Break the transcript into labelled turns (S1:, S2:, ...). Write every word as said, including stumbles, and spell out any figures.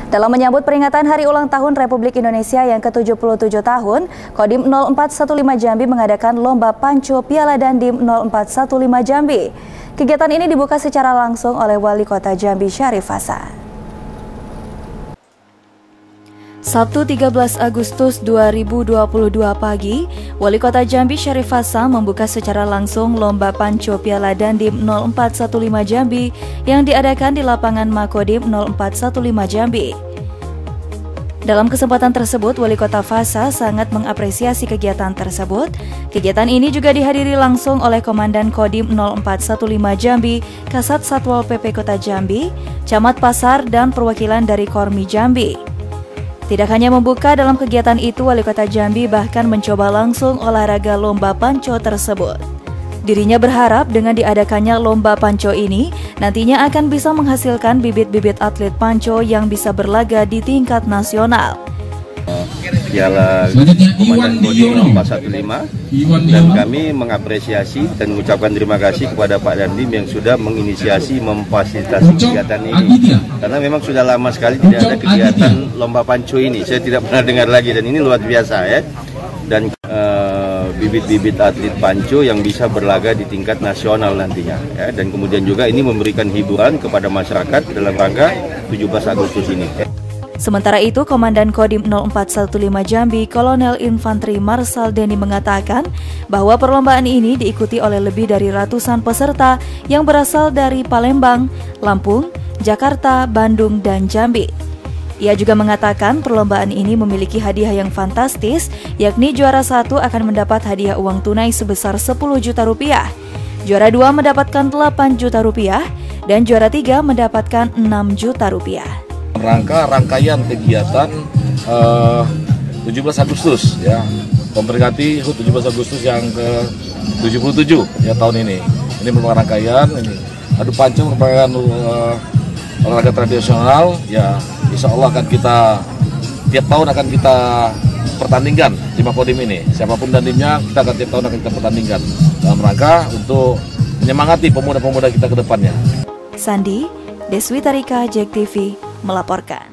S1: Dalam menyambut peringatan Hari Ulang Tahun Republik Indonesia yang ke tujuh puluh tujuh tahun, Kodim nol empat satu lima Jambi mengadakan Lomba Panco Piala Dandim nol empat satu lima Jambi. Kegiatan ini dibuka secara langsung oleh Wali Kota Jambi Syarif Hasan. Sabtu tiga belas Agustus dua ribu dua puluh dua pagi, Wali Kota Jambi Syarif Hasan membuka secara langsung Lomba Panco Piala Dandim nol empat satu lima Jambi yang diadakan di lapangan Makodim nol empat satu lima Jambi. Dalam kesempatan tersebut, Wali Kota Fasa sangat mengapresiasi kegiatan tersebut. Kegiatan ini juga dihadiri langsung oleh Komandan Kodim nol empat satu lima Jambi, Kasat Satwal P P Kota Jambi, Camat Pasar, dan perwakilan dari Kormi Jambi. Tidak hanya membuka dalam kegiatan itu, Wali Kota Jambi bahkan mencoba langsung olahraga lomba panco tersebut. Dirinya berharap dengan diadakannya lomba panco ini nantinya akan bisa menghasilkan bibit-bibit atlet panco yang bisa berlaga di tingkat nasional.
S2: Piala Komandan Kodim nol empat satu lima, dan kami mengapresiasi dan mengucapkan terima kasih kepada Pak Dandim yang sudah menginisiasi memfasilitasi kegiatan ini, karena memang sudah lama sekali tidak ada kegiatan lomba panco ini. Saya tidak pernah dengar lagi, dan ini luar biasa ya. Dan bibit-bibit uh, atlet panco yang bisa berlaga di tingkat nasional nantinya ya. Dan kemudian juga ini memberikan hiburan kepada masyarakat dalam rangka tujuh belas Agustus ini.
S1: Sementara itu, Komandan Kodim nol empat satu lima Jambi, Kolonel Infanteri Marsal Denny mengatakan bahwa perlombaan ini diikuti oleh lebih dari ratusan peserta yang berasal dari Palembang, Lampung, Jakarta, Bandung, dan Jambi. Ia juga mengatakan perlombaan ini memiliki hadiah yang fantastis, yakni juara satu akan mendapat hadiah uang tunai sebesar sepuluh juta rupiah, juara dua mendapatkan delapan juta rupiah, dan juara tiga mendapatkan enam juta rupiah.
S3: Rangka rangkaian kegiatan uh, tujuh belas Agustus ya, memperingati H U T tujuh belas Agustus yang ke tujuh puluh tujuh ya tahun ini. Ini merupakan rangkaian ini. Adu panco merupakan uh, olahraga tradisional ya, insya Allah akan kita tiap tahun akan kita pertandingkan di Makodim ini. Siapapun dandimnya kita akan tiap tahun akan kita pertandingkan dalam rangka untuk menyemangati pemuda-pemuda kita ke depannya.
S1: Sandi, Deswi Tarika, Jack T V melaporkan.